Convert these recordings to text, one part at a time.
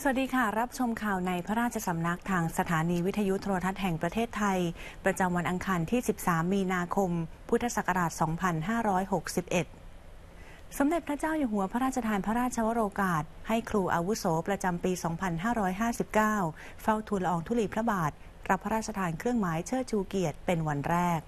สวัสดีค่ะรับชมข่าวในพระราชสำนักทางสถานีวิทยุโทรทัศน์แห่งประเทศไทยประจำวันอังคารที่ 13 มีนาคม พุทธศักราช 2561 สมเด็จพระเจ้าอยู่หัวพระราชทานพระราชวโรกาสให้ครูอาวุโสประจำปี 2559 เฝ้าทูลละอองธุลีพระบาทรับพระราชทานเครื่องหมายเชิดชูเกียรติเป็นวันแรก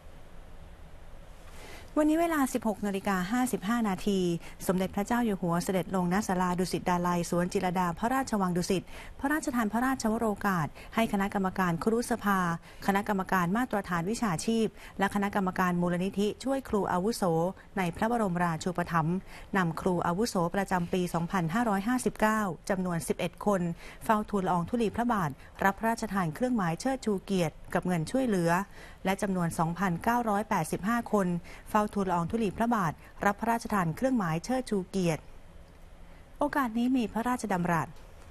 วันนี้เวลา 16:55 นาทีสมเด็จพระเจ้าอยู่หัวเสด็จลงณศาลาดุสิตดาลัยสวนจิรดาพระราชวังดุสิตพระราชทานพระราชวโรกาสให้คณะกรรมการครุสภาคณะกรรมการมาตรฐานวิชาชีพและคณะกรรมการมูลนิธิช่วยครูอาวุโสในพระบรมราชูปถัมภ์นำครูอาวุโสประจำปี 2559 จำนวน 11 คนเฝ้าทูลละอองธุลีพระบาทรับพระราชทานเครื่องหมายเชิดชูเกียรติกับเงินช่วยเหลือและจำนวน 2,985 คนเฝ้าทูลละอองธุลีพระบาทรับพระราชทานเครื่องหมายเชิดชูเกียรติโอกาสนี้มีพระราชดำรัส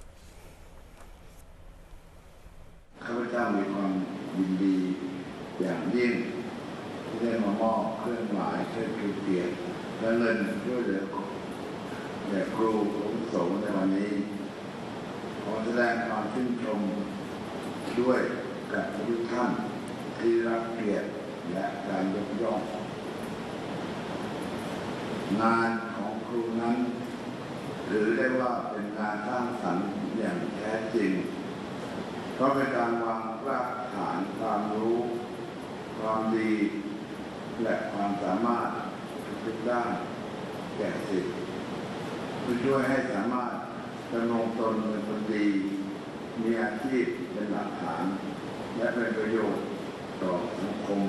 ข้าพเจ้ามีความยินดีอย่างยิ่งที่ได้มามอบเครื่องหมายเชิดชูเกียรติและเงินช่วยเหลือแก่ครูอาวุโสในวันนี้ขอแสดงความชื่นชมด้วยกับทุกท่านที่รับเกียรติและการยกย่องงานของครูนั้นถือได้ว่าเป็นงานสร้างสรรค์อย่างแท้จริงเพราะเป็นการวางรากฐานความรู้ความดีและความสามารถทุกด้านแก่ศิษย์เพื่อช่วยให้สามารถดำรงตนเป็นคนดีมีอาชีพเป็นหลักฐานและเป็นประโยชน์ต่อสังคม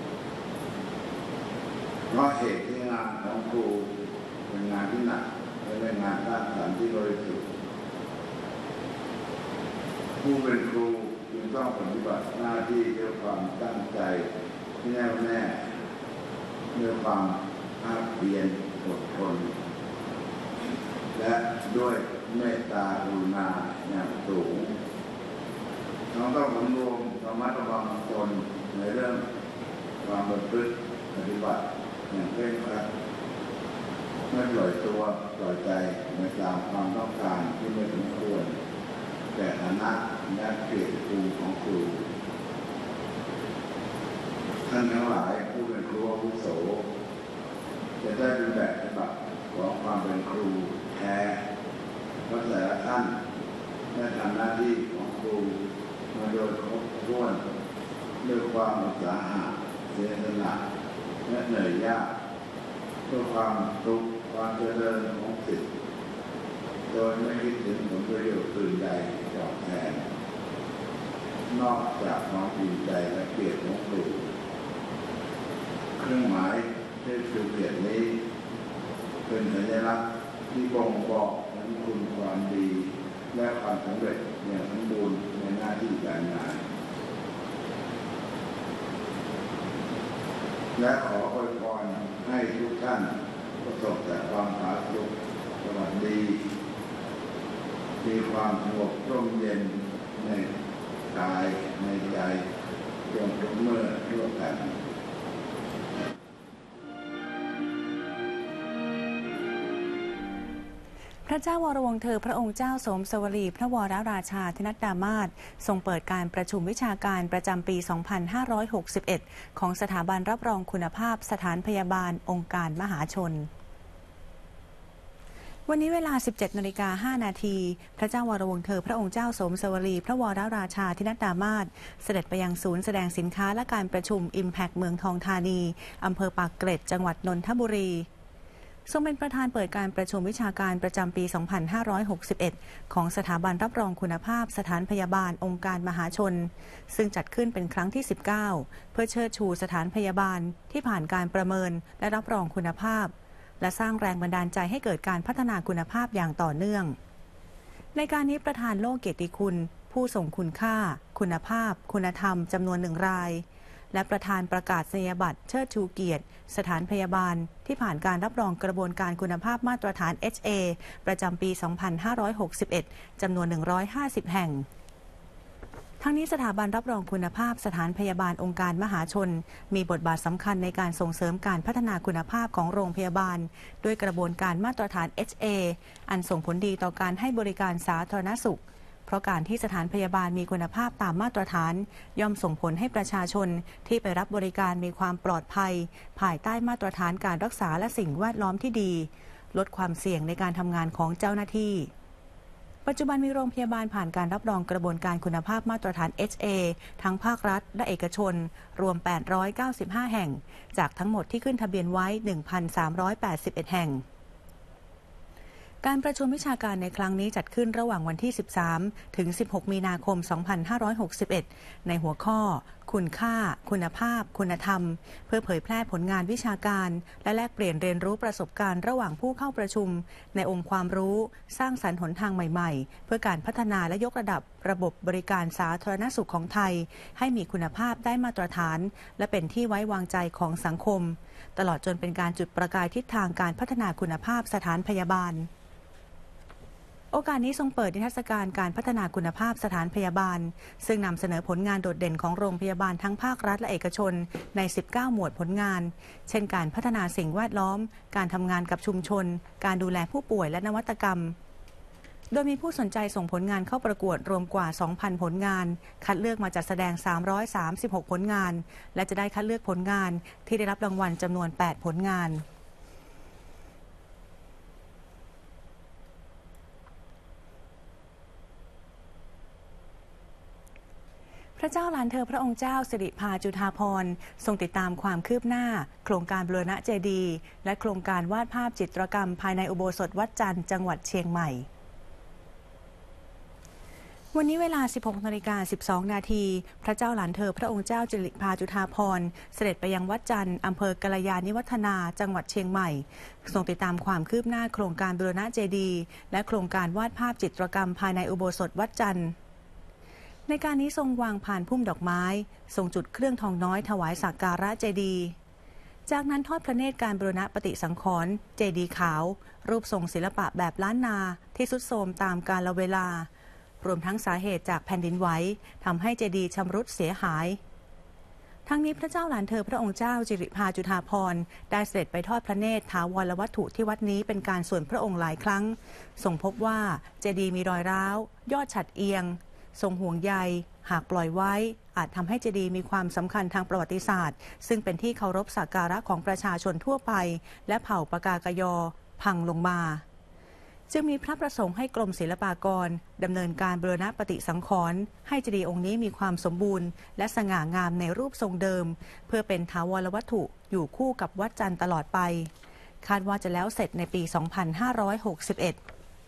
เพราะเหตุที่งานของครูเป็นงานที่หนักและเป็นงานสร้างสรรค์ที่บริสุทธิ์ผู้เป็นครูจึงต้องปฏิบัติหน้าที่ด้วยความตั้งใจแน่วแน่ด้วยความภาคเพียรอดทนและด้วยเมตตากรุณาอย่างสูงต้องสำรวมระมัดระวังตนในเรื่องความประพฤติปฏิบัติอย่างเคร่งครัดไม่ปล่อยตัวปล่อยใจในตามความต้องการที่ไม่สมควรแก่ฐานะและเกียรติภูมิของครูท่านทั้งหลายผู้เป็นครูอาวุโสจะได้เป็นแบบฉบับของความเป็นครูแท้เพราะแต่ละท่านได้ทำหน้าที่ของครูมาโดยครบถ้วนด้วยความอุตสาหะเสียสละและเหนื่อยยากเพื่อความสุขความเจริญของศิษย์โดยไม่คิดถึงผลประโยชน์อื่นใดตอบแทนนอกจากความภูมิใจและเกียรติของครูเครื่องหมายเชิดชูเกียรตินี้เป็นสัญลักษณ์ที่บ่งบอกถึงคุณความดีและความสำเร็จอย่างสมบูรณ์ในหน้าที่การงานและขออวยพรให้ทุกท่านประสบแต่ความผาสุกสวัสดีมีความสงบร่มเย็นในกายในใจจงทุกเมื่อทั่วกันพระเจ้าวรวงศ์เธอพระองค์เจ้าสมสวรีพระวรราชาธินัดดามาศทรงเปิดการประชุมวิชาการประจำปี 2561 ของสถาบันรับรองคุณภาพสถานพยาบาลองค์การมหาชนวันนี้เวลา 17:05 นาทีพระเจ้าวรวงศ์เธอพระองค์เจ้าสมสวรีพระวรราชาธินัดดามาศเสด็จไปยังศูนย์แสดงสินค้าและการประชุม Impact เมืองทองธานีอำเภอปากเกร็ดจังหวัดนนทบุรีทรงเป็นประธานเปิดการประชุมวิชาการประจำปี 2561 ของสถาบันรับรองคุณภาพสถานพยาบาลองค์การมหาชนซึ่งจัดขึ้นเป็นครั้งที่ 19 เพื่อเชิดชูสถานพยาบาลที่ผ่านการประเมินและรับรองคุณภาพและสร้างแรงบันดาลใจให้เกิดการพัฒนาคุณภาพอย่างต่อเนื่องในการนี้ประธานโล่เกียรติคุณผู้ทรงคุณค่าคุณภาพคุณธรรมจำนวน1 รายและประธานประกาศนียบัตรเชิดชูเกียรติสถานพยาบาลที่ผ่านการรับรองกระบวนการคุณภาพมาตรฐาน HA ประจำปี 2561 จำนวน 150 แห่งททั้งนี้สถาบันรับรองคุณภาพสถานพยาบาลองค์การมหาชนมีบทบาทสำคัญในการส่งเสริมการพัฒนาคุณภาพของโรงพยาบาลด้วยกระบวนการมาตรฐาน HA อันส่งผลดีต่อการให้บริการสาธารณสุขเพราะการที่สถานพยาบาลมีคุณภาพตามมาตรฐานย่อมส่งผลให้ประชาชนที่ไปรับบริการมีความปลอดภัยภายใต้มาตรฐานการรักษาและสิ่งแวดล้อมที่ดีลดความเสี่ยงในการทำงานของเจ้าหน้าที่ปัจจุบันมีโรงพยาบาลผ่านการรับรองกระบวนการคุณภาพมาตรฐาน HA ทั้งภาครัฐและเอกชนรวม895แห่งจากทั้งหมดที่ขึ้นทะเบียนไว้ 1,381 แห่งการประชุมวิชาการในครั้งนี้จัดขึ้นระหว่างวันที่ 13 ถึง 16 มีนาคม 2561 ในหัวข้อคุณค่าคุณภาพคุณธรรมเพื่อเผยแพร่ผลงานวิชาการและแลกเปลี่ยนเรียนรู้ประสบการณ์ระหว่างผู้เข้าประชุมในองค์ความรู้สร้างสรรค์หนทางใหม่ๆเพื่อการพัฒนาและยกระดับระบบบริการสาธารณสุขของไทยให้มีคุณภาพได้มาตรฐานและเป็นที่ไว้วางใจของสังคมตลอดจนเป็นการจุดประกายทิศทางการพัฒนาคุณภาพสถานพยาบาลโอกาสนี้ทรงเปิดนิทรรศการการพัฒนาคุณภาพสถานพยาบาลซึ่งนำเสนอผลงานโดดเด่นของโรงพยาบาลทั้งภาครัฐและเอกชนใน 19 หมวดผลงานเช่นการพัฒนาสิ่งแวดล้อมการทำงานกับชุมชนการดูแลผู้ป่วยและนวัตกรรมโดยมีผู้สนใจส่งผลงานเข้าประกวดรวมกว่า 2,000 ผลงานคัดเลือกมาจัดแสดง 336 ผลงานและจะได้คัดเลือกผลงานที่ได้รับรางวัลจำนวน 8 ผลงานพระเจ้าหลานเธอพระองค์เจ้าสิริภาจุฑาภรณ์ทรงติดตามความคืบหน้าโครงการบูรณะเจดีย์และโครงการวาดภาพจิตรกรรมภายในอุโบสถวัดจันทร์จังหวัดเชียงใหม่วันนี้เวลา 16:12 นาทีพระเจ้าหลานเธอพระองค์เจ้าสิริภาจุฑาภรณ์เสด็จไปยังวัดจันทร์อำเภอกัลยาณิวัฒนาจังหวัดเชียงใหม่ทรงติดตามความคืบหน้าโครงการบูรณะเจดีย์และโครงการวาดภาพจิตรกรรมภายในอุโบสถวัดจันทร์ในการนี้ทรงวางพานพุ่มดอกไม้ทรงจุดเครื่องทองน้อยถวายสักการะเจดีย์จากนั้นทอดพระเนตรการบูรณะปฏิสังขรณ์เจดีย์ขาวรูปทรงศิลปะแบบล้านนาที่ทรุดโทรมตามกาลเวลารวมทั้งสาเหตุจากแผ่นดินไหวทำให้เจดีย์ชำรุดเสียหายทั้งนี้พระเจ้าหลานเธอพระองค์เจ้าสิริภาจุฑาภรณ์ได้เสด็จไปทอดพระเนตรถาวรวัตถุที่วัดนี้เป็นการส่วนพระองค์หลายครั้งทรงพบว่าเจดีย์มีรอยร้าวยอดฉัตรเอียงทรงห่วงใยหากปล่อยไว้อาจทำให้เจดีย์มีความสำคัญทางประวัติศาสตร์ซึ่งเป็นที่เคารพสักการะของประชาชนทั่วไปและเผ่าปากากยอพังลงมาจึงมีพระประสงค์ให้กรมศิลปากรดำเนินการบูรณะปฏิสังขรณ์ให้เจดีย์องค์นี้มีความสมบูรณ์และสง่างามในรูปทรงเดิมเพื่อเป็นถาวรวัตถุอยู่คู่กับวัดจันทร์ตลอดไปคาดว่าจะแล้วเสร็จในปี 2561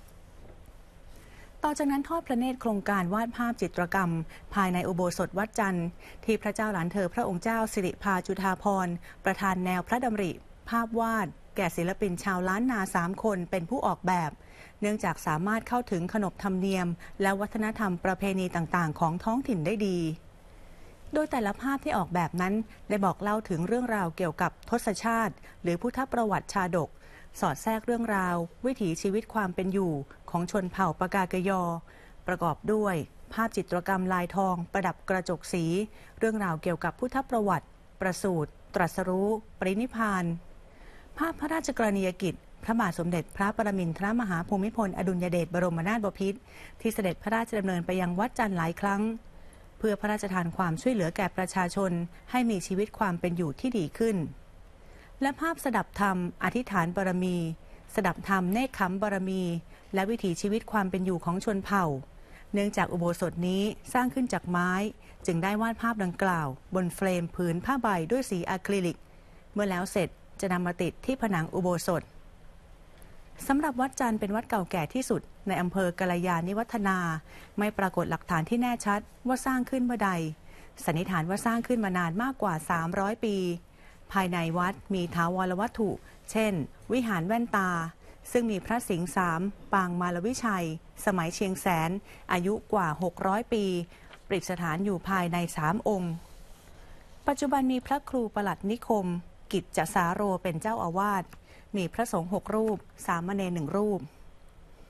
ต่อจากนั้นทอดพระเนตรโครงการวาดภาพจิตรกรรมภายในอุโบสถวัดจันทร์ที่พระเจ้าหลานเธอพระองค์เจ้าสิริภาจุฑาภรณ์ประธานแนวพระดำริภาพวาดแก่ศิลปินชาวล้านนา3 คนเป็นผู้ออกแบบเนื่องจากสามารถเข้าถึงขนบธรรมเนียมและวัฒนธรรมประเพณีต่างๆของท้องถิ่นได้ดีโดยแต่ละภาพที่ออกแบบนั้นได้บอกเล่าถึงเรื่องราวเกี่ยวกับทศชาติหรือพุทธประวัติชาดกสอดแทรกเรื่องราววิถีชีวิตความเป็นอยู่ของชนเผ่าปากากยอประกอบด้วยภาพจิตรกรรมลายทองประดับกระจกสีเรื่องราวเกี่ยวกับพุทธประวัติประสูติตรัสรู้ปรินิพพานภาพพระราชกรณียกิจพระบาทสมเด็จพระปรมินทรมหาภูมิพลอดุลยเดชบรมนาถบพิตรที่เสด็จพระราชดำเนินไปยังวัดจันทร์หลายครั้งเพื่อพระราชทานความช่วยเหลือแก่ประชาชนให้มีชีวิตความเป็นอยู่ที่ดีขึ้นและภาพสดับธรรมอธิษฐานบารมีสดับธรรมเนกขัมบารมีและวิถีชีวิตความเป็นอยู่ของชนเผ่าเนื่องจากอุโบสถนี้สร้างขึ้นจากไม้จึงได้วาดภาพดังกล่าวบนเฟรมผืนผ้าใบด้วยสีอะคริลิกเมื่อแล้วเสร็จจะนำมาติดที่ผนังอุโบสถสำหรับวัดจันทร์เป็นวัดเก่าแก่ที่สุดในอำเภอกัลยาณิวัฒนาไม่ปรากฏหลักฐานที่แน่ชัดว่าสร้างขึ้นเมื่อใดสันนิษฐานว่าสร้างขึ้นมานานมากกว่า300 ปีภายในวัดมีถาวรวัตถุเช่นวิหารแว่นตาซึ่งมีพระสิงห์3ปางมารวิชัยสมัยเชียงแสนอายุกว่า600 ปีประดิษฐานอยู่ภายใน3 องค์ปัจจุบันมีพระครูปลัดนิคมกิจจสาโรเป็นเจ้าอาวาสมีพระสงฆ์6 รูปสามเณร1 รูป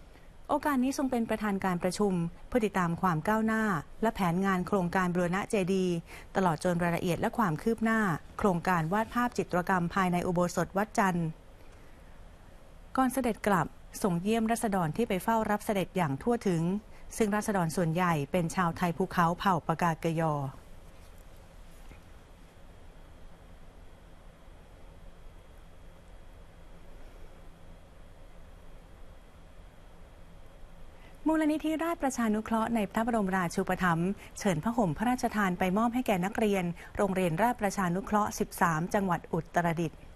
โอกาสนี้ทรงเป็นประธานการประชุมเพื่อติดตามความก้าวหน้าและแผนงานโครงการบูรณะเจดีย์ตลอดจนรายละเอียดและความคืบหน้าโครงการวาดภาพจิตรกรรมภายในอุโบสถวัดจันทร์ก่อนเสด็จกลับส่งเยี่ยมราษฎรที่ไปเฝ้ารับเสด็จอย่างทั่วถึงซึ่งราษฎรส่วนใหญ่เป็นชาวไทยภูเขาเผ่าปากากยอมูลนิธิราชประชานุเคราะห์ในพระบรมราชูปถัมภ์เชิญผ้าห่มพระราชทานไปมอบให้แก่นักเรียนโรงเรียนราชประชานุเคราะห์ 13 จังหวัดอุตรดิตถ์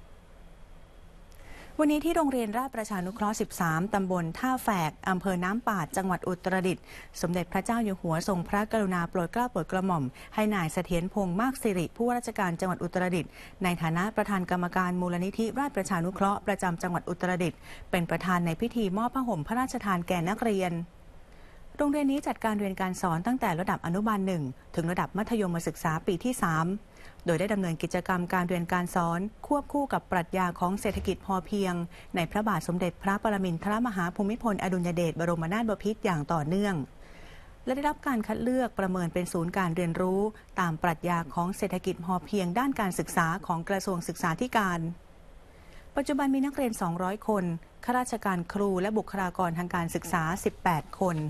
วันนี้ที่โรงเรียนราชประชานุเคราะห์ 13 ตำบลท่าแฝกอำเภอน้ำปาดจังหวัดอุตรดิตถ์สมเด็จพระเจ้าอยู่หัวทรงพระกรุณาโปรดเกล้าโปรดกระหม่อมให้นายเสถียรพงษ์มากสิริผู้ว่าราชการจังหวัดอุตรดิตถ์ในฐานะประธานกรรมการมูลนิธิราชประชานุเคราะห์ประจำจังหวัดอุตรดิตถ์เป็นประธานในพิธีมอบผ้าห่มพระราชทานแก่นักเรียนโรงเรียนนี้จัดการเรียนการสอนตั้งแต่ระดับอนุบาล 1 ถึงระดับมัธยมศึกษาปีที่ 3 โดยได้ดำเนินกิจกรรมการเรียนการสอนควบคู่กับปรัชญาของเศรษฐกิจพอเพียงในพระบาทสมเด็จพระปรมินทรมหาภูมิพลอดุลยเดชบรมนาถบพิตรอย่างต่อเนื่องและได้รับการคัดเลือกประเมินเป็นศูนย์การเรียนรู้ตามปรัชญาของเศรษฐกิจพอเพียงด้านการศึกษาของกระทรวงศึกษาธิการปัจจุบันมีนักเรียน 200 คนข้าราชการครูและบุคลากรทางการศึกษา 18 คน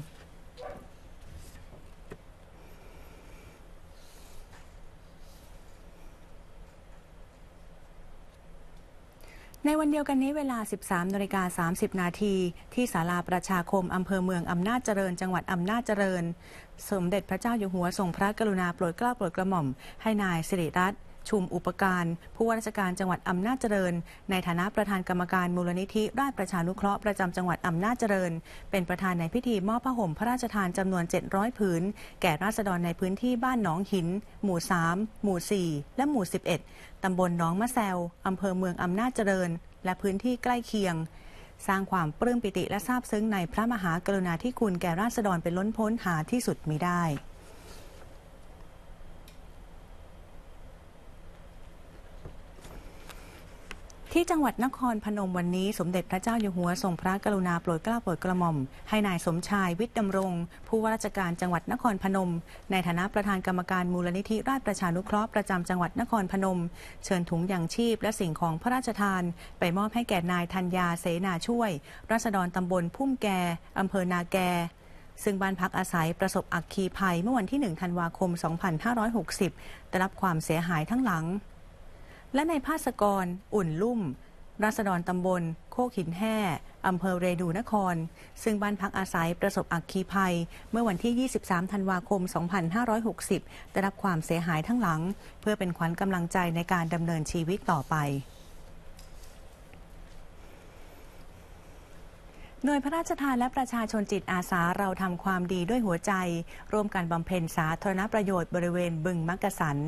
ในวันเดียวกันนี้เวลา 13:30 นาทีที่ศาลาประชาคมอำเภอเมืองอำนาจเจริญจังหวัดอำนาจเจริญสมเด็จพระเจ้าอยู่หัวทรงพระกรุณาโปรดเกล้าโปรดกระหม่อมให้นายสิริรัตน์ชุมอุปการผู้ว่าราชการจังหวัดอำนาจเจริญในฐานะประธานกรรมการมูลนิธิราชประชานุเคราะห์ประจำจังหวัดอำนาจเจริญเป็นประธานในพิธีมอบผ้าห่มพระราชทานจำนวน 700 ผืนแก่ราษฎรในพื้นที่บ้านหนองหินหมู่ 3 หมู่ 4 และหมู่ 11 ตำบลหนองมะแซวอำเภอเมืองอำนาจเจริญและพื้นที่ใกล้เคียงสร้างความปลื้มปิติและซาบซึ้งในพระมหากรุณาธิคุณแก่ราษฎรเป็นล้นพ้นหาที่สุดมิได้ที่จังหวัดนครพนมวันนี้สมเด็จพระเจ้าอยู่หัวทรงพระกรุณาโปรดเกล้าโปรดกระหม่อมให้นายสมชายวิทย์ดำรงผู้ว่าราชการจังหวัดนครพนมในฐานะประธานกรรมการมูลนิธิราชประชานุเคราะห์ประจำจังหวัดนครพนมเชิญถุงยางชีพและสิ่งของพระราชทานไปมอบให้แก่นายธัญญาเสนาช่วยราษฎรตำบลพุ่มแกอำเภอนาแกซึ่งบ้านพักอาศัยประสบอัคคีภัยเมื่อวันที่ 1 ธันวาคม 2560ได้รับความเสียหายทั้งหลังและในภาสกรอุ่นลุ่มราษฎรตำบลโคกหินแห่อำเภอเรนูนครซึ่งบ้านพักอาศัยประสบอัคคีภัยเมื่อวันที่ 23 ธันวาคม 2560ได้รับความเสียหายทั้งหลังเพื่อเป็นขวัญกำลังใจในการดำเนินชีวิตต่อไปหน่วยพระราชทานและประชาชนจิตอาสาเราทำความดีด้วยหัวใจร่วมกันบำเพ็ญสาธารณประโยชน์บริเวณบึงมักกะสัน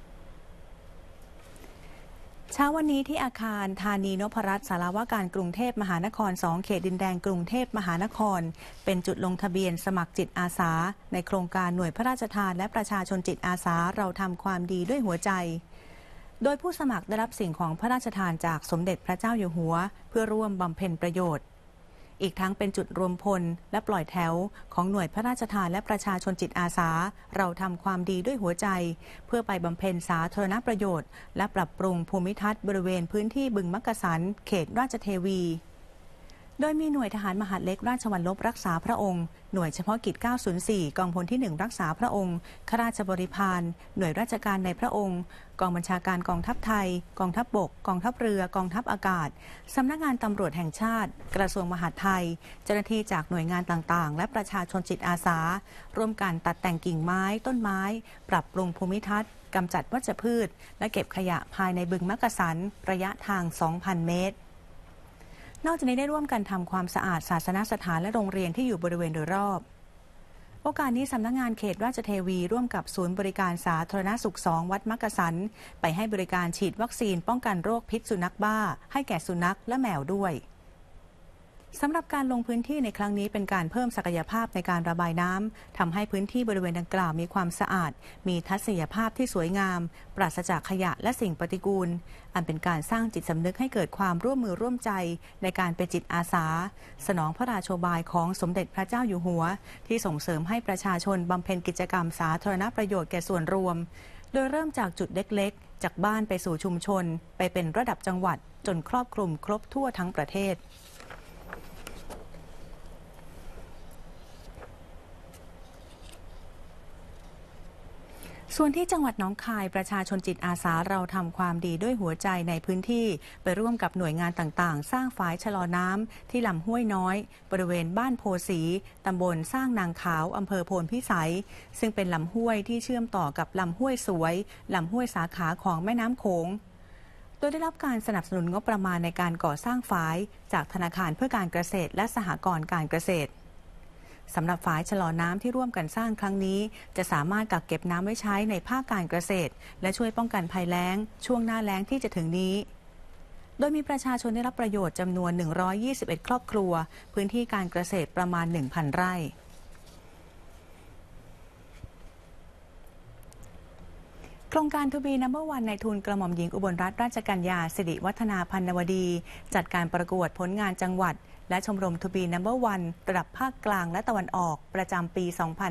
เช้าวันนี้ที่อาคารธานีนพรัตน์สารวการกรุงเทพมหานคร 2 เขตดินแดงกรุงเทพมหานครเป็นจุดลงทะเบียนสมัครจิตอาสาในโครงการหน่วยพระราชทานและประชาชนจิตอาสาเราทำความดีด้วยหัวใจโดยผู้สมัครได้รับสิ่งของพระราชทานจากสมเด็จพระเจ้าอยู่หัวเพื่อร่วมบำเพ็ญประโยชน์อีกทั้งเป็นจุดรวมพลและปล่อยแถวของหน่วยพระราชทานและประชาชนจิตอาสาเราทำความดีด้วยหัวใจเพื่อไปบำเพ็ญสาธารณประโยชน์และปรับปรุงภูมิทัศน์บริเวณพื้นที่บึงมักกะสันเขตราชเทวีโดยมีหน่วยทหารมหาดเล็กราชวัลลบรักษาพระองค์หน่วยเฉพาะกิจ 904 กองพลที่ 1 รักษาพระองค์ข้าราชบริพารหน่วยราชการในพระองค์กองบัญชาการกองทัพไทยกองทัพบกกองทัพเรือกองทัพอากาศสำนักงานตำรวจแห่งชาติกระทรวงมหาดไทยเจ้าหน้าที่จากหน่วยงานต่างๆและประชาชนจิตอาสาร่วมกันตัดแต่งกิ่งไม้ต้นไม้ปรับปรุงภูมิทัศน์กำจัดวัชพืชและเก็บขยะภายในบึงมักกะสันระยะทาง 2,000 เมตรนอกจากนี้ได้ร่วมกันทำความสะอาดศาสนสถานและโรงเรียนที่อยู่บริเวณโดยรอบโอกาสนี้สำนักงานเขตราชเทวีร่วมกับศูนย์บริการสาธารณสุข 2 วัดมักกะสันไปให้บริการฉีดวัคซีนป้องกันโรคพิษสุนัขบ้าให้แก่สุนัขและแมวด้วยสำหรับการลงพื้นที่ในครั้งนี้เป็นการเพิ่มศักยภาพในการระบายน้ำทำให้พื้นที่บริเวณดังกล่าวมีความสะอาดมีทัศนียภาพที่สวยงามปราศจากขยะและสิ่งปฏิกูลอันเป็นการสร้างจิตสำนึกให้เกิดความร่วมมือร่วมใจในการเป็นจิตอาสาสนองพระราโชบายของสมเด็จพระเจ้าอยู่หัวที่ส่งเสริมให้ประชาชนบำเพ็ญกิจกรรมสาธารณประโยชน์แก่ส่วนรวมโดยเริ่มจากจุดเล็กๆจากบ้านไปสู่ชุมชนไปเป็นระดับจังหวัดจนครอบคลุมครบทั่วทั้งประเทศส่วนที่จังหวัดหนองคายประชาชนจิตอาสาเราทำความดีด้วยหัวใจในพื้นที่ไปร่วมกับหน่วยงานต่างๆสร้างฝายชะลอน้ำที่ลำห้วยน้อยบริเวณบ้านโพสีตำบลสร้างนางขาวอำเภอโพนพิสัยซึ่งเป็นลำห้วยที่เชื่อมต่อกับลำห้วยสวยลำห้วยสาขาของแม่น้ำโขงโดยได้รับการสนับสนุนงบประมาณในการก่อสร้างฝายจากธนาคารเพื่อการเกษตรและสหกรณ์การเกษตรสำหรับฝายชะลอน้ำที่ร่วมกันสร้างครั้งนี้จะสามารถกักเก็บน้ำไว้ใช้ในภาคการเกษตรและช่วยป้องกันภัยแล้งช่วงหน้าแล้งที่จะถึงนี้โดยมีประชาชนได้รับประโยชน์จำนวน121ครอบครัวพื้นที่การเกษตรประมาณ 1,000 ไร่โครงการทูบีนัมเบอร์วันในทุนกระหม่อมหญิงอุบลรัตนราชกัญญาสิริวัฒนาพันนวดีจัดการประกวดผลงานจังหวัดและชมรมทูบีนัมเบอร์วันระดับภาคกลางและตะวันออกประจำปี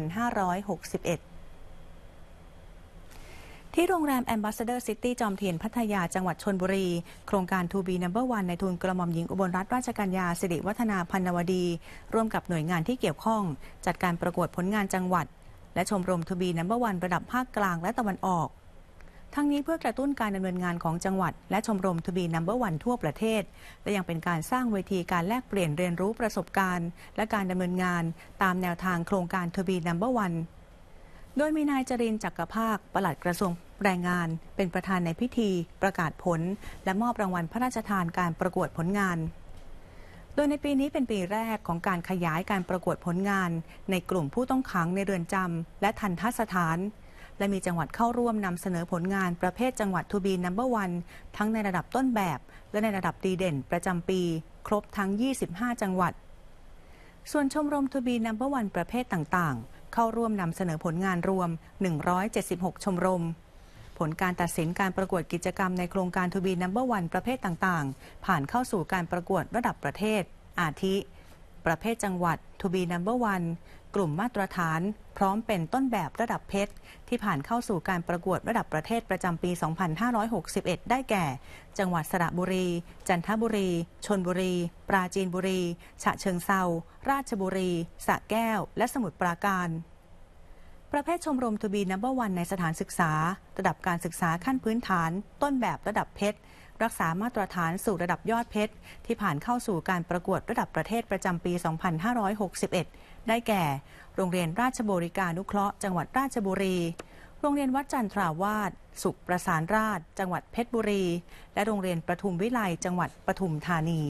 2561 ที่โรงแรม Ambassador City จอมเทียนพัทยาจังหวัดชลบุรีโครงการทูบีนัมเบอร์วันในทุนกระหม่อมหญิงอุบลรัตนราชกัญญาสิริวัฒนาพันนวดีร่วมกับหน่วยงานที่เกี่ยวข้องจัดการประกวดผลงานจังหวัดและชมรมทูบีนัมเบอร์วันระดับภาคกลางและตะวันออกทั้งนี้เพื่อกระตุ้นการดำเนินงานของจังหวัดและชมรมทูบีนัมเบอร์วันทั่วประเทศและยังเป็นการสร้างเวทีการแลกเปลี่ยนเรียนรู้ประสบการณ์และการดำเนินงานตามแนวทางโครงการทูบีนัมเบอร์วันโดยมีนายจรินทร์จักรภาคปลัดกระทรวงแรงงานเป็นประธานในพิธีประกาศผลและมอบรางวัลพระราชทานการประกวดผลงานโดยในปีนี้เป็นปีแรกของการขยายการประกวดผลงานในกลุ่มผู้ต้องขังในเรือนจำและทัณฑสถานและมีจังหวัดเข้าร่วมนำเสนอผลงานประเภทจังหวัดทูบีนัมเบอร์วันทั้งในระดับต้นแบบและในระดับดีเด่นประจำปีครบทั้ง25จังหวัดส่วนชมรมทูบีนัมเบอร์วันประเภทต่างๆเข้าร่วมนำเสนอผลงานรวม176ชมรมผลการตัดสินการประกวดกิจกรรมในโครงการทูบีนัมเบอร์วันประเภทต่างๆผ่านเข้าสู่การประกวดระดับประเทศอาทิประเภทจังหวัดทูบีนัมเบอร์วันกลุ่มมาตรฐานพร้อมเป็นต้นแบบระดับเพชรที่ผ่านเข้าสู่การประกวดระดับประเทศประจำปี 2561 ได้แก่จังหวัดสระบุรีจันทบุรีชลบุรีปราจีนบุรีฉะเชิงเทราราชบุรีสระแก้วและสมุทรปราการประเภทชมรมทูบีนัมเบอร์วันในสถานศึกษาระดับการศึกษาขั้นพื้นฐานต้นแบบระดับเพชรรักษามาตรฐานสู่ระดับยอดเพชรที่ผ่านเข้าสู่การประกวดระดับประเทศประจำปี 2561 ได้แก่โรงเรียนราชบริการนุเคราะห์จังหวัดราชบุรีโรงเรียนวัดจันทราวาสสุขประสานราษฎร์จังหวัดเพชรบุรีและโรงเรียนประทุมวิไลจังหวัดปทุมธานี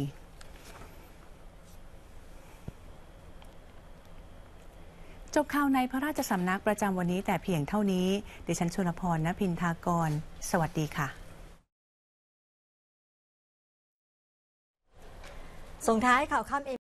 จบข่าวในพระราชสำนักประจำวันนี้แต่เพียงเท่านี้ดิฉันชลพร ณพินทากรสวัสดีค่ะส่งท้ายข่าวค่ำ